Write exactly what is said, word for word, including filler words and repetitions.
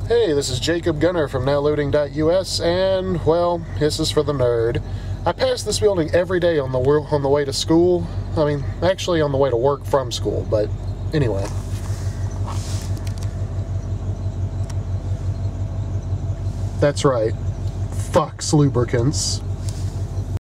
Hey, this is Jacob Gunner from now loading dot U S, and, well, this is for the nerd. I pass this building every day on the, on the way to school. I mean, actually on the way to work from school, but anyway. That's right. Fuchs lubricants.